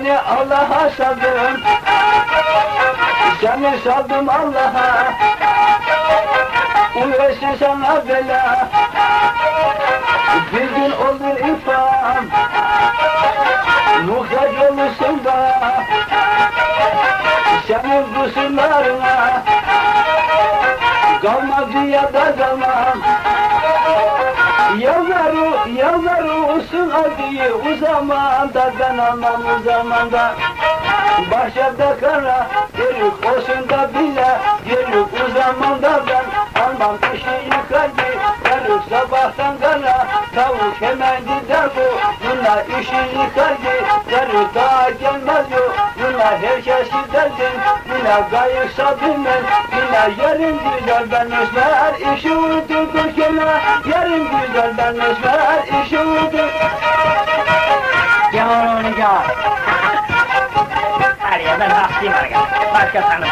Seni Allah'a saldım, seni saldım Allah'a. Uyarsa sana bela, bir gün olur ifam, muhtaç olursun da senin kusurlarına. Kalmadı ya da zaman, yalvarıyorsun acıyı o zamanda, ben almam o zamanda. Bahçede kara, yürük olsun da bile, yürük o zamanda ben almam işi yıkayı. Yürük sabahtan kara, tavuk hemen gider bu, bunlar işi yıkayı. Yürük daha gelmez yok, bunlar herkes gidersin, bunlar gayet sabimler. Yarın güzel ben esmer, işi uydurduk gene. Yarın güzel ben esmer, işi uydurduk. Gel onu gel. Hadi ya ben haklıyım arkadaşlar. Başka tanım.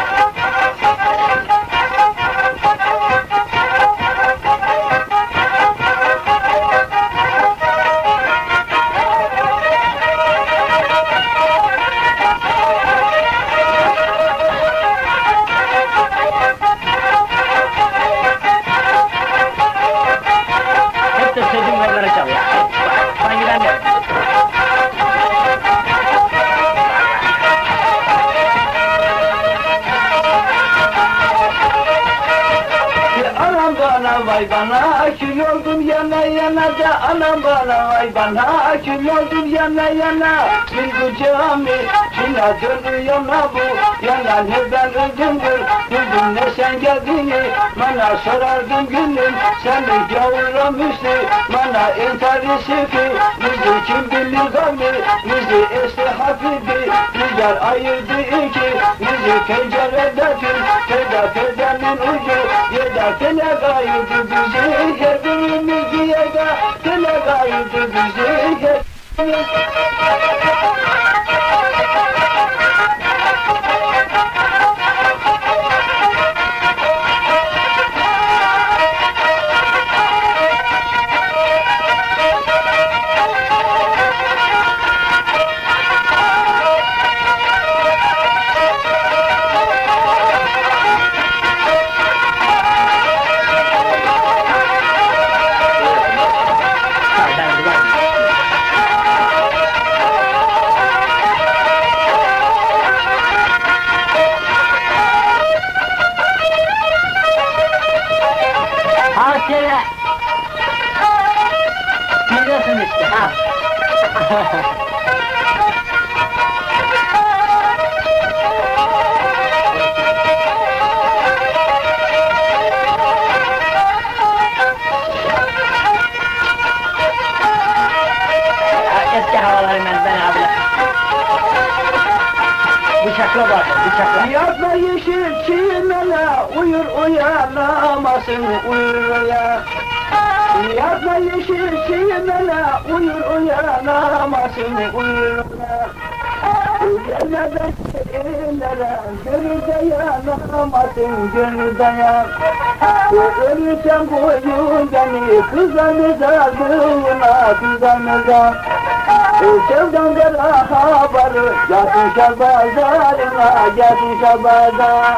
Vay bana kül oldum yana yana da, anam bana vay bana kül oldum yana yana. Bir kucağımı şuna dönüyor bu yana, ne ben öldümdür güldüm ne sen geldiğini. Bana sorardım gülüm seni gavurlamıştı, bana intihar sifi bizi kim bilir gami. Bizi esti hafifi rüzgar ayırdı iki, bizi pencerede tül perdenin ucu yeda tele gayırdı bizi. Her birimiz yeda tele gayırdı bizi. Biliyorsun işte, ha. Eski havalarından ben abiler. Bıçakla var, bıçakla. Yazma yeşil çiğnele, uyur uyanamasın uyurla. Yazma yeşil çiğnele, uyur uyanamasın uyurla. Gelmeden çiğnele, gönül dayanamasın gönül dayan. Ölürsen koyun beni kızanıza kılına kızanıza. Sevdan kara habarı, yatın şabazarına, yatın şabazar.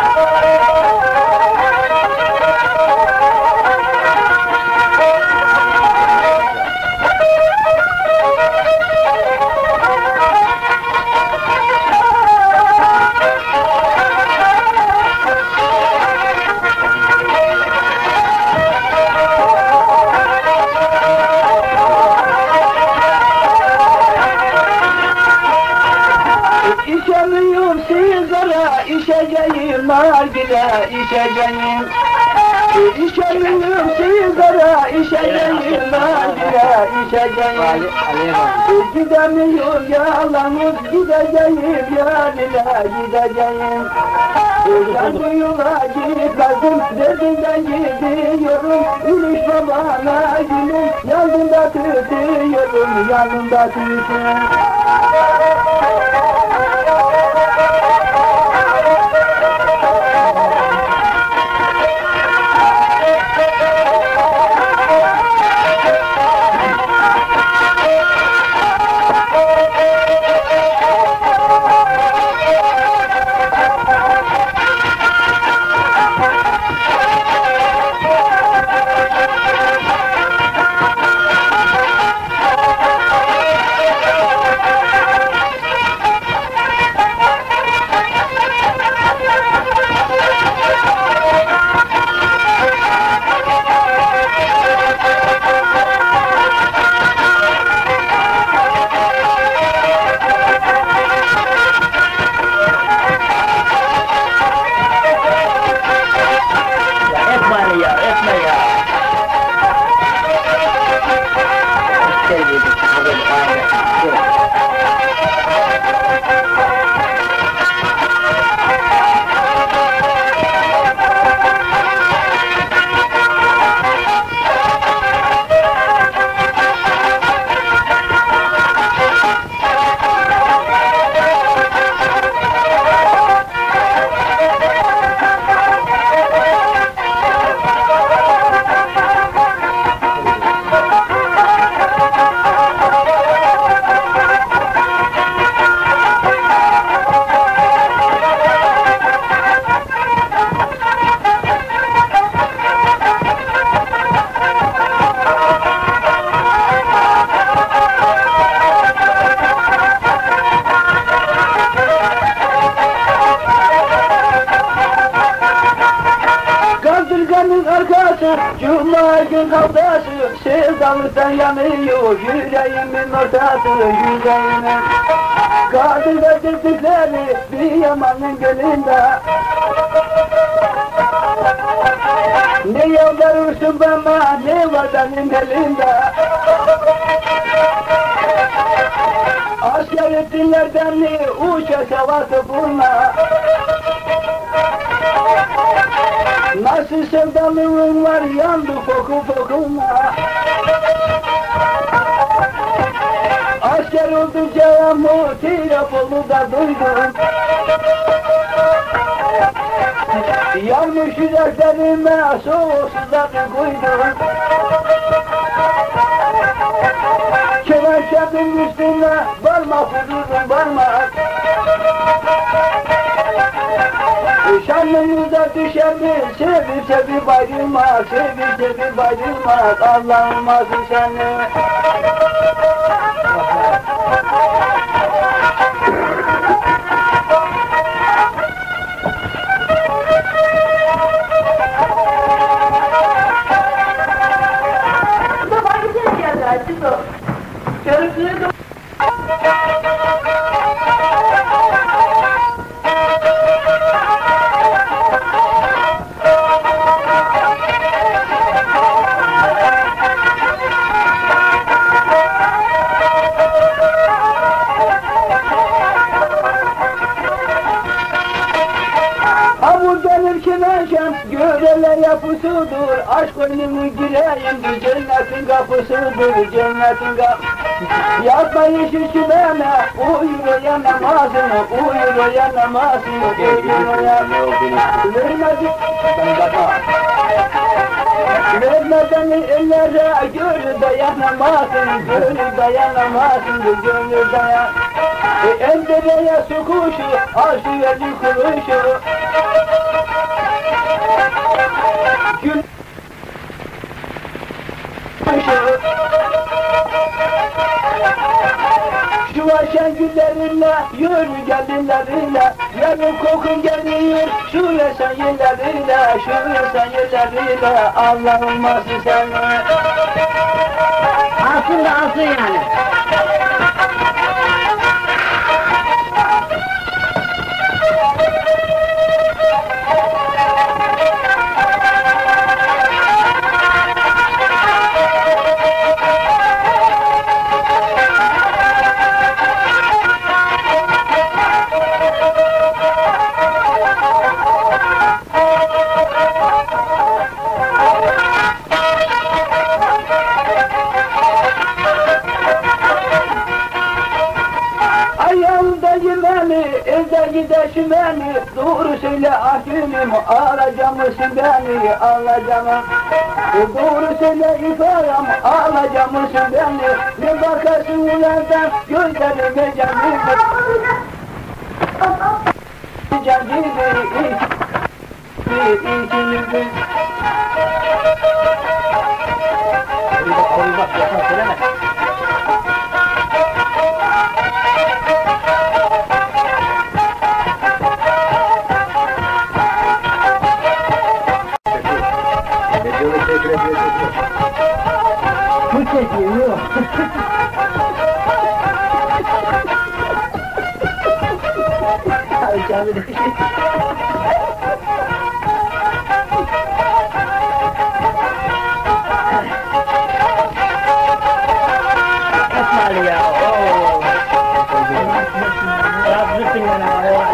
İçemiyorum sigara, içeceğim nargile, içeceğim. İçemiyorum sigara, içeceğim nargile, içeceğim. Gidemiyorum yalanız, gideceğim yarine, gideceğim. Ben bu yola gitmezdim, derdinden gidiyorum. İlişme bana gülüm, yanımda tutuyorum, yanımda tutuyorum. aldası, sevdalıktan yanıyor yüreğimin ortası, yüreğimin. Kaldı da dedikleri bir yamanın gölünde. Ne yalvarırsın bana, ne var benim elimde. Asker ettiler beni, uça savası bulma. Nasıl sevdalığın var, yandı koku kokuma. Asker oldu cevamı, Tirapolu da duydum. Yanmış yüreklerime, soğuk suları koydum. Kemençemin üstüne, varma huzurum varma. Şanlımıza düşer mi, sevip sevip ayrılmaz, sevip sevip ayrılmaz, Allah'ım azı seni. Göreler yapısıdır, aşk önümü gireyim, cennetin kapısıdır, cennetin kapısıdır. Yapma yeşil çimene, uyur ya namazını, uyur ya namazını, uyur ya vermeden ellere, gönül dayanamazsın, gönül dayanamazsın, gönül dayan. El dereye su kuşu, arşı yedi kuruşu. Gül şu aşen güllerinle, yürü gelinlerinle, yarın kokun geliyor, şu yaşan yerleriyle, şu yaşan yerleriyle, Allah'ım nasıl seni. Alsın da alsın yani. Gideşim beni, doğru söyle ah gülüm, alacağım mısın beni, alacağım. Doğru söyle ifadem, alacağım mısın beni, ne bakarsın ulandan, gözlerime canım. Canım ikimiz. Bak, yapan söyleme. Bu çekiyor, yok. Ay canım. Esmalı ya, ooo. Razısın bana, ooo.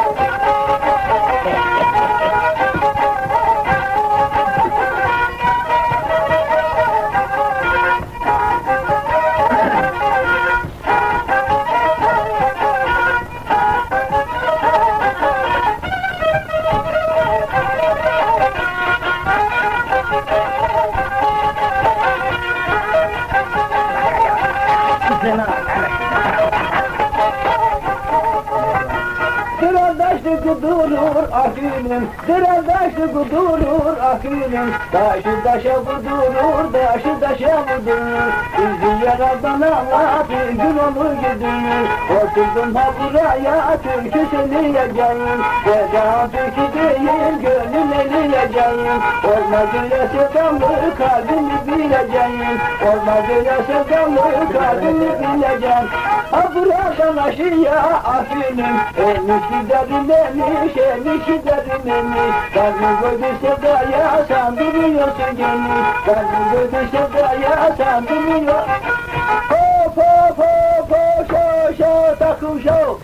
kudurur akülüm, Dıradaşı kudurur akülüm, Taşı taşa kudurur, taşı taşa kudurur. Bizi yaradan Allah bir gün onu güdürür. Oturdum ha buraya türkü söyleyeceğim, Veda türkü değil gönlüm eleyeceğim. Olmaz öyle sevdalı kalbimi bileceğim, Olmaz öyle sevdalı kalbimi bileceğim. Ha buradan aşıya akülüm, Emişi derinlemiş, emişi derinlemiş. Kalbim koydu sevdaya, sen biliyorsun gönlü. Kalbim koydu sevdaya, sen biliyorsun. Hop hop hop hop, şo şo takım şo.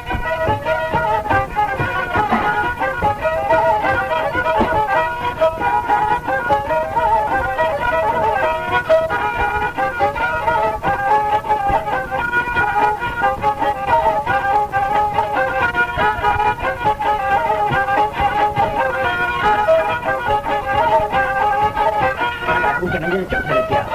Bu kendini çok seyrek ya.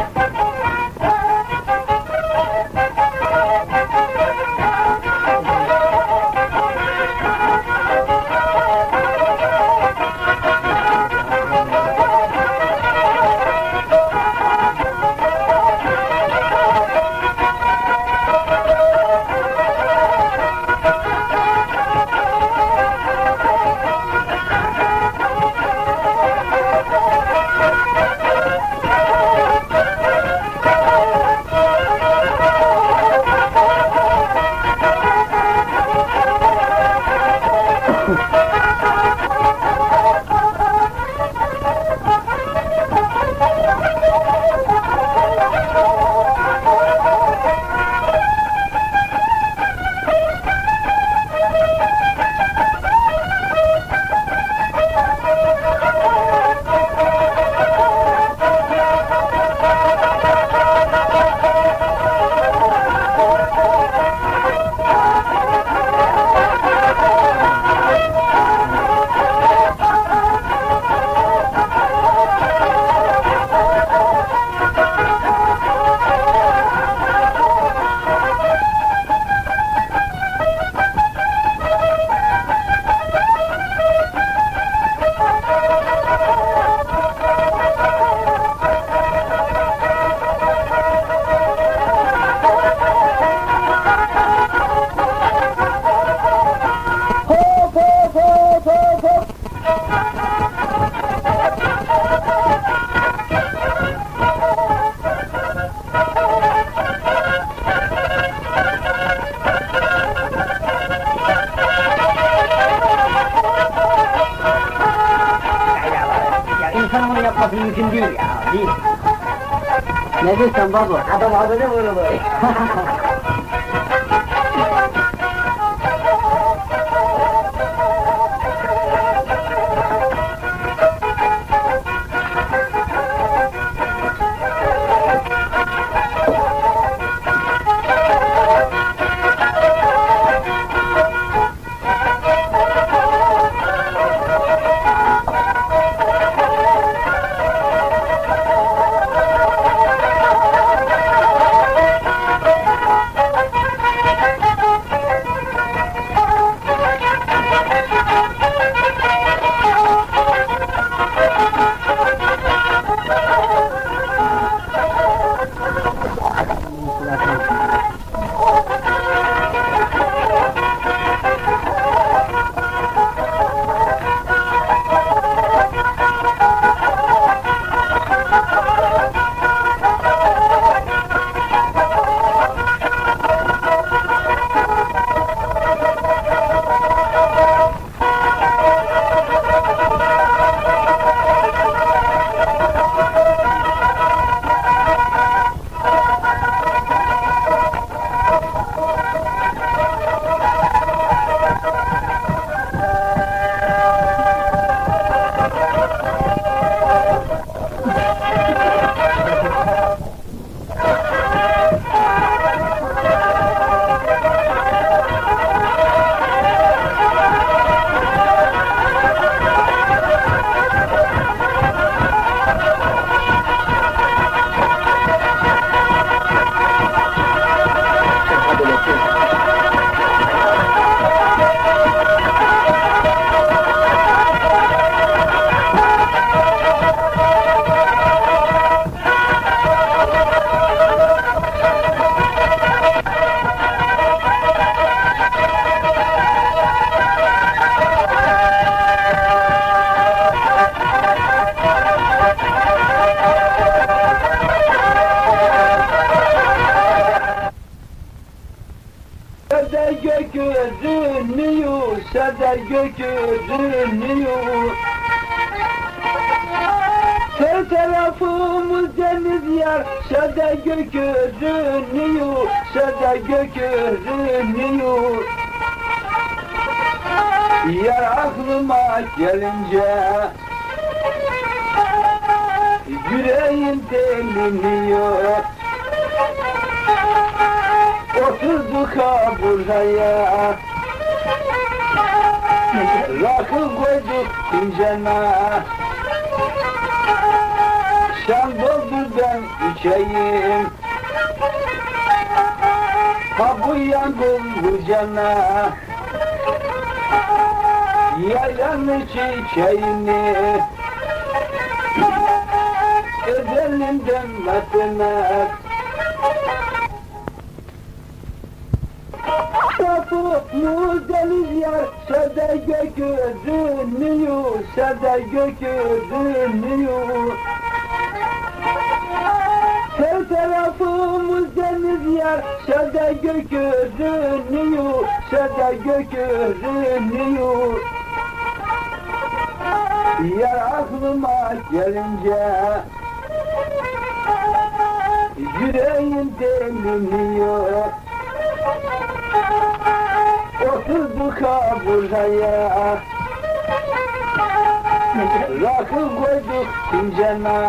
İnsan onu yapması mümkün değil ya, değil. Ne diyorsun baba? Adam adını vurulur. Seder gökyüzünü, seder gökyüzünü. Her tarafımız deniz yar, seder gökyüzünü, seder gökyüzünü. Yar aklıma gelince yüreğim deliniyor. Oturduk ha buraya, rakı koyduk fincana. Şan doldur ben içeyim, ha bu yangın bu cana. Yaylanın çiçeğini özelinden metmek. Kapımız deniz yar, seder gökyüzünü, seder gökyüzünü. Her tarafımız deniz yar, seder gökyüzünü, seder gökyüzünü. Yar aklıma gelince yüreğim deliniyor. Oturduk ha buraya, rakı koyduk fincana.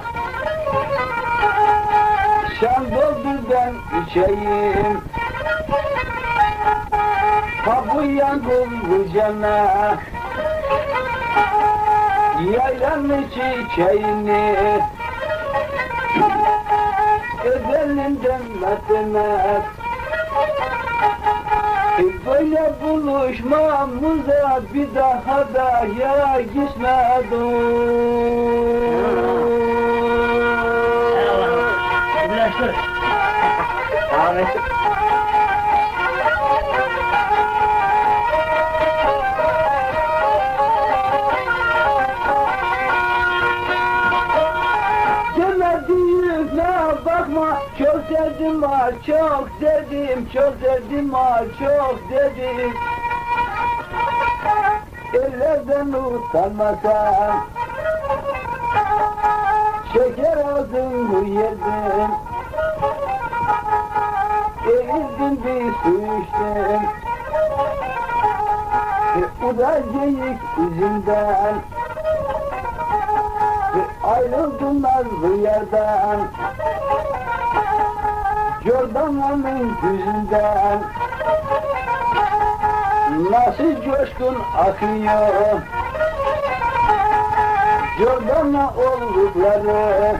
Şan doldur ben içeyim, ha bu yangın bu cana. Yaylanın çiçeğini özelinden metmek. Böyle buluşmamıza bir daha da ya gitmedim. Ulaştır. Ahmet. Demediğine bakma, çok sevdim ha, çok sevdim, çok sevdim ha, çok sevdim. Ellerden utanmasam, şeker ağzımı yedim. Eğildim bir su içtim, o da geyik yüzünden. Ayrıldım nazlı yerden, Jordan'ın yüzünden. Nasıl coşkun akıyor Jordan'la oldukları.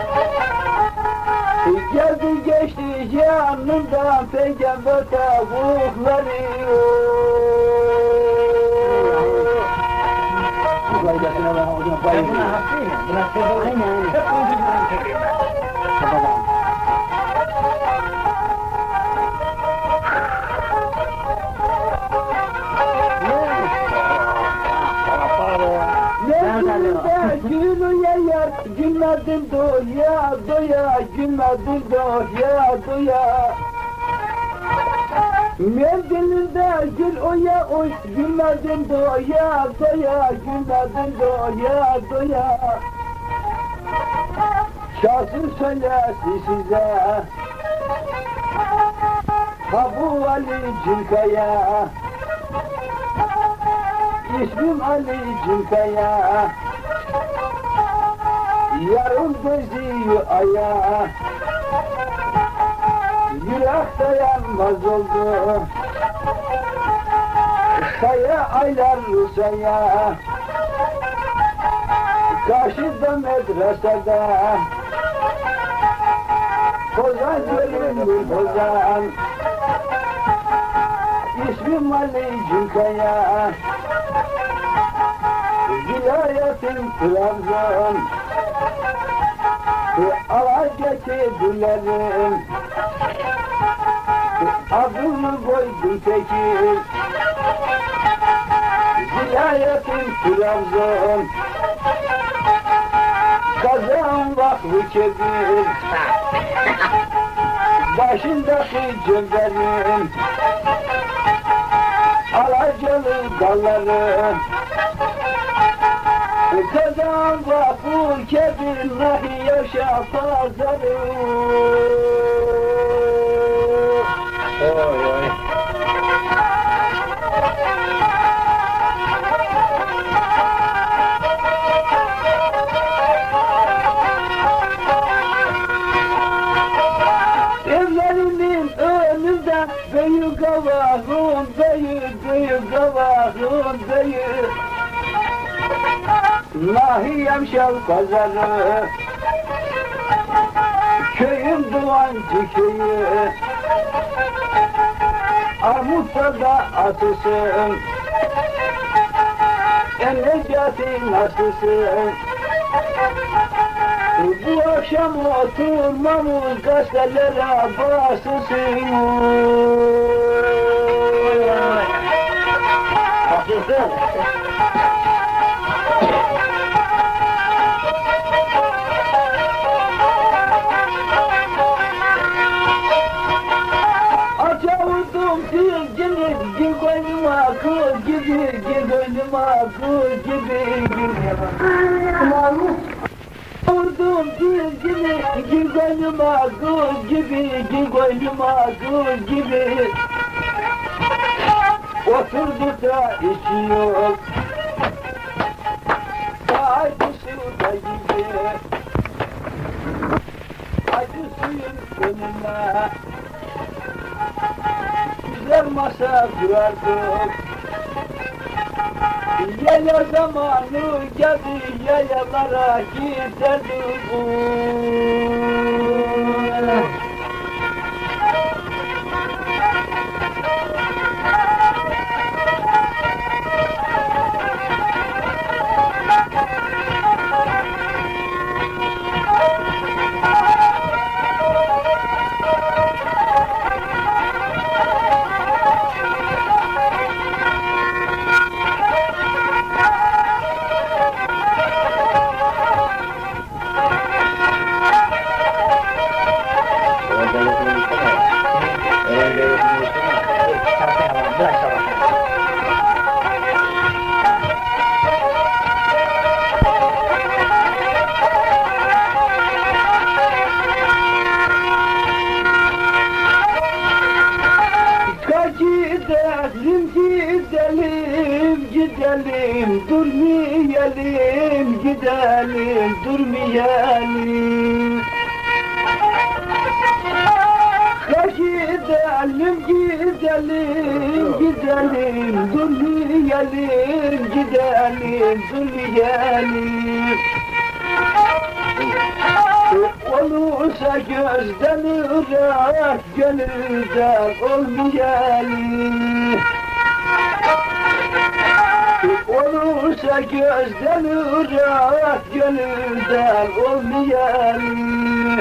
Geldi geçti yanından peygamber tavukları. Ben buna haklıyım. Buna söyleyeyim. Hep uydurulan söylüyor ben. Tamam. Gülü yayar, gülmedim doya doya, gülmedim doya doya. Mevzilinde gül oya oy, gülmedim doya doya, gülmedim doya doya. Şahsın söylesin size, ha bu Ali Cinkaya. İsmim Ali Cinkaya. Yarım gözü aya, yürek dayanmaz oldu. Saya aylar saya, karşıda medresede. Kozan görünür kozan, İsmim Ali Cinkaya. Vilayetim Trabzon, Alacaki düllerim, adını koydum Tekir. Vilayetim Trabzon, Kazan vakfı kebir. Başındaki cömberim, kocalı dalları kazan vapur kebir nahi yaşa pazarı. Oy oy. Evlerimin önünde büyük kavağım, büyük kavağım, büyük Nahiyem şal pazarı, köyüm Doğancı köyü, Armut'ta da atısın, Necati nasılsın? Bu akşam oturmamız gazetelere basılsın. Basılsın. Açavurdum dilcini, gir koynuma kız gibi, gir koynuma kız gibi, Vurdum dilcini, gir koynuma kız gibi, gir koynuma kız gibi. Oturdu da içiyor, haydi suda gibi. Haydi suyun önüne, güzel masa kurardık. Yaya zamanı geldi, yayalara giderdik. Gidelim, durmayalım, gidelim, durmayalım. Gidelim, gidelim, gidelim, durmayalım, gidelim, durmayalım. Olursa gözden ırak, gönülden olmayalım. Olursa gözden ırak, gönülden olmayalım.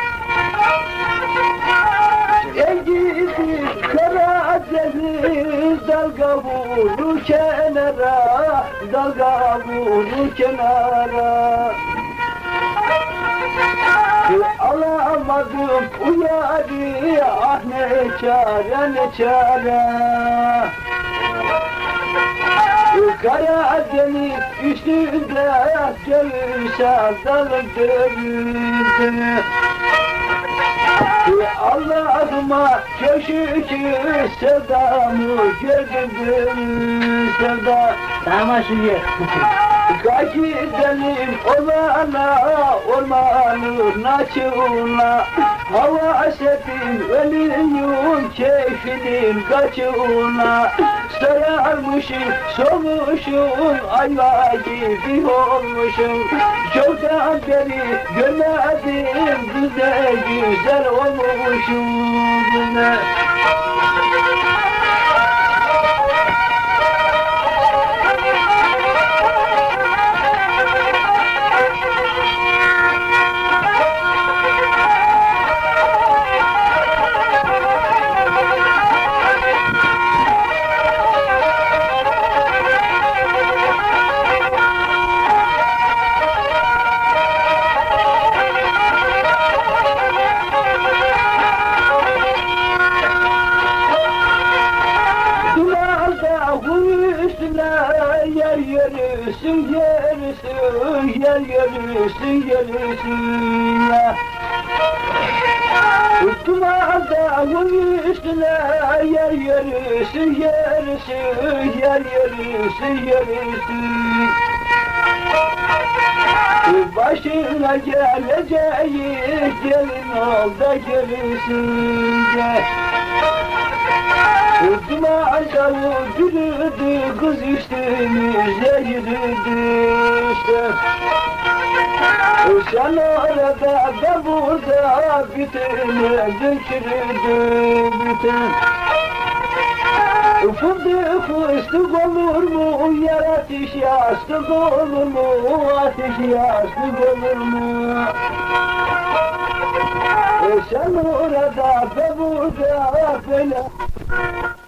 Ey gidi Karadeniz, dalga vurur kenara, dalga vurur kenara. Alamadım uyarı, ah ne çare, ne çare. Karadeniz üstünde göğüse daldırdı. Allah'ıma çok şükür sevdamı gördüm, sevda. Tamam şimdi. Kaç gidelim ormana, ormanın açığına. Hava setin ölüyüm keyfinin kaçığına. Sararmışım, solmuşum, ayva gibi olmuşum. Çoktan beri görmedim, güzel güzel olmuşum. yürüsün, yürüsün, yer yürüsün, yürüsün ya. Tutma dağın üstüne, yer yürüsün, yürüsün, yer yürüsün, yürüsün. Başına geleceği gelin ol da görürsün gel. Tutma aşağı yürüdü, kız üstümüze yürüdü işte. Sen orada da burada bütün döküldü bütün. Fındık fıstık olur mu, yer ateş yastık olur mu, ateş yastık olur mu? Sen orada da burada böyle